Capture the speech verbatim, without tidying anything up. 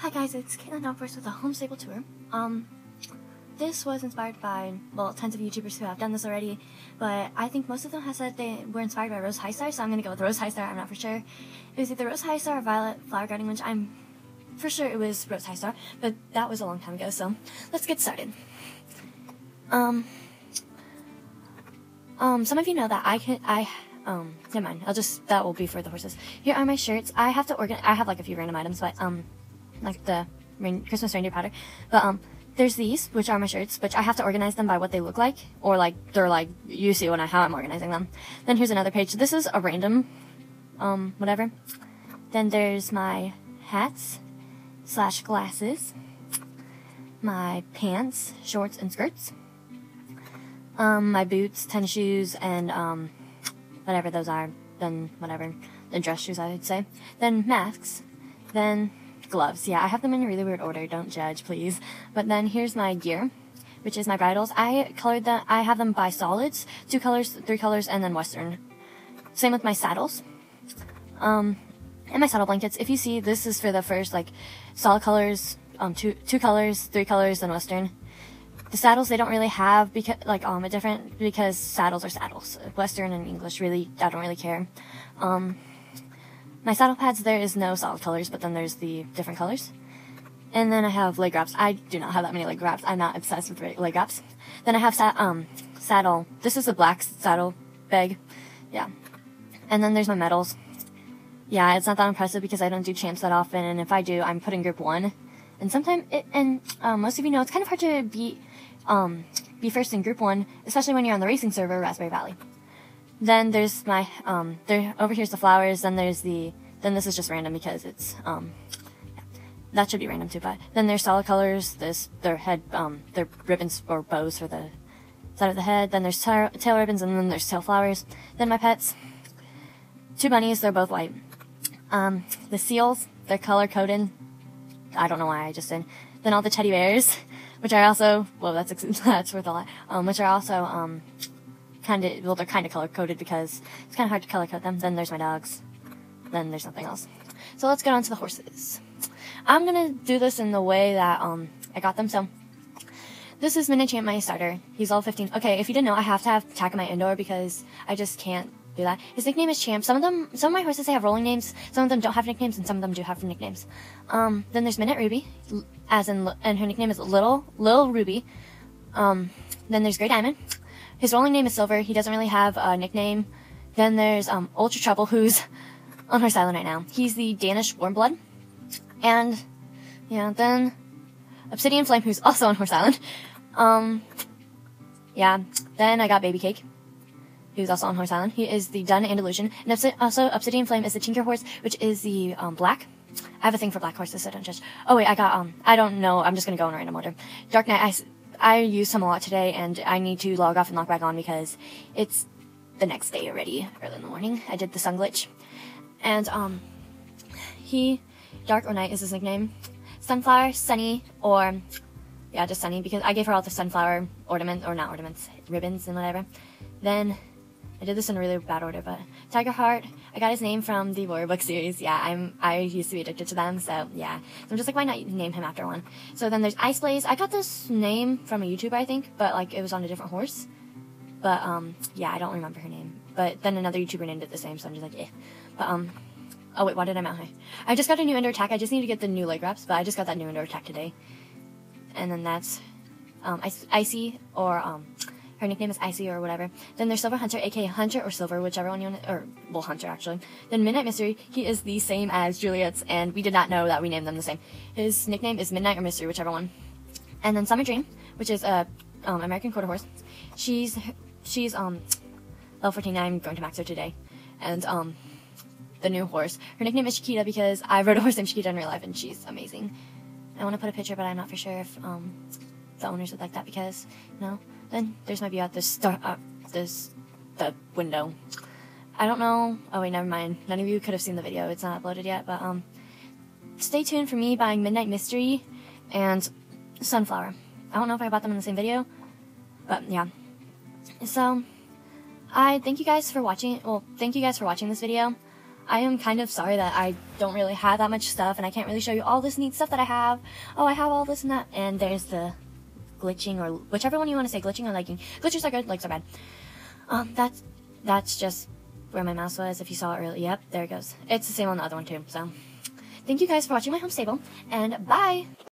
Hi guys, it's Caitlin Downforce with a home stable tour. Um, this was inspired by, well, tons of YouTubers who have done this already, but I think most of them have said they were inspired by Rose Highstar, so I'm gonna go with Rose Highstar. I'm not for sure. It was either Rose Highstar or Violet Flower Garden, which I'm for sure it was Rose Highstar, but that was a long time ago, so let's get started. Um, um, some of you know that I can, I, um, never mind, I'll just, that will be for the horses. Here are my shirts. I have to organ, I have like a few random items, but, um, like the rain, Christmas reindeer powder, but, um, there's these, which are my shirts, which I have to organize them by what they look like, or like, they're like, you see when I, how I'm organizing them. Then here's another page. This is a random, um, whatever. Then there's my hats, slash glasses, my pants, shorts, and skirts, um, my boots, tennis shoes, and, um, whatever those are, then whatever, the dress shoes I would say, then masks, then gloves. Yeah, I have them in a really weird order, don't judge, please. But then here's my gear, which is my bridles. I colored them, I have them by solids, two colors, three colors, and then western. Same with my saddles. Um, and my saddle blankets. If you see, this is for the first, like, solid colors, um, two, two colors, three colors, then western. The saddles, they don't really have, because, like, um, a different, because saddles are saddles. Western and English, really, I don't really care. Um, my saddle pads, there is no solid colors, but then there's the different colors. And then I have leg wraps. I do not have that many leg wraps. I'm not obsessed with leg wraps. Then I have sa um, saddle. This is a black saddle bag. Yeah. And then there's my medals. Yeah, it's not that impressive because I don't do champs that often, and if I do, I'm put in group one. And sometimes, it, and um, most of you know, it's kind of hard to be, um, be first in group one, especially when you're on the racing server, Raspberry Valley. Then there's my, um, there, over here's the flowers, then there's the, then this is just random because it's, um, yeah, that should be random too, but then there's solid colors, this, their head, um, their ribbons or bows for the side of the head, then there's tail, tail ribbons, and then there's tail flowers. Then my pets, two bunnies, they're both white. Um, the seals, they're color-coded. I don't know why I just did. Then all the teddy bears, which are also, well, that's, that's worth a lot, um, which are also, um, kind of, well, they're kind of color-coded because it's kind of hard to color-code them. Then there's my dogs. Then there's nothing else. So let's get on to the horses. I'm gonna do this in the way that, um, I got them. So, this is Midnight Champ, my starter. He's level fifteen. Okay, if you didn't know, I have to have Takamite indoor because I just can't do that. His nickname is Champ. Some of them, some of my horses, they have rolling names. Some of them don't have nicknames, and some of them do have nicknames. Um, then there's Midnight Ruby, as in, and her nickname is Little, Lil Ruby. Um, then there's Grey Diamond. His rolling name is Silver. He doesn't really have a nickname. Then there's, um, Ultra Trouble, who's on Horse Island right now. He's the Danish Warmblood. And, yeah, then Obsidian Flame, who's also on Horse Island. Um, yeah, then I got Baby Cake, who's also on Horse Island. He is the Dun and Illusion. And Obsid also, Obsidian Flame is the Tinker Horse, which is the, um, black. I have a thing for black horses, so don't judge. Oh, wait, I got, um, I don't know. I'm just gonna go in random order. Dark Knight, I, I used him a lot today, and I need to log off and log back on because it's the next day already, early in the morning. I did the sun glitch. And, um, he, Dark or Night is his nickname. Sunflower, Sunny, or, yeah, just Sunny, because I gave her all the sunflower ornament, or not ornaments, ribbons and whatever. Then, I did this in a really bad order, but Tiger Heart, I got his name from the Warrior Book series. Yeah, I'm, I used to be addicted to them, so yeah. So I'm just like, why not name him after one? So then there's Ice Blaze. I got this name from a YouTuber, I think, but like, it was on a different horse. But, um, yeah, I don't remember her name. But then another YouTuber named it the same, so I'm just like, eh. But, um, oh wait, why did I mount her? I just got a new indoor attack. I just need to get the new leg wraps, but I just got that new indoor attack today. And then that's, um, Icy, or, um, her nickname is Icy or whatever. Then there's Silver Hunter, aka Hunter or Silver, whichever one you want to, or, well, Hunter actually. Then Midnight Mystery, he is the same as Juliet's, and we did not know that we named them the same. His nickname is Midnight or Mystery, whichever one. And then Summer Dream, which is a, um, American quarter horse. She's, she's, um, level fourteen, I'm going to max her today. And, um, the new horse. Her nickname is Chiquita because I rode a horse named Chiquita in real life, and she's amazing. I want to put a picture, but I'm not for sure if, um, the owners would like that because, you know. Then there's my view out this star, uh, this, the window. I don't know. Oh wait, never mind. None of you could have seen the video. It's not uploaded yet, but, um, stay tuned for me buying Midnight Mystery and Sunflower. I don't know if I bought them in the same video, but yeah. So, I thank you guys for watching, well, thank you guys for watching this video. I am kind of sorry that I don't really have that much stuff, and I can't really show you all this neat stuff that I have. Oh, I have all this and that, and there's the glitching, or whichever one you want to say, glitching or liking. Glitches are good, likes are bad. Um, that's, that's just where my mouse was, if you saw it earlier. Yep, there it goes. It's the same on the other one too, so. Thank you guys for watching my home stable, and bye!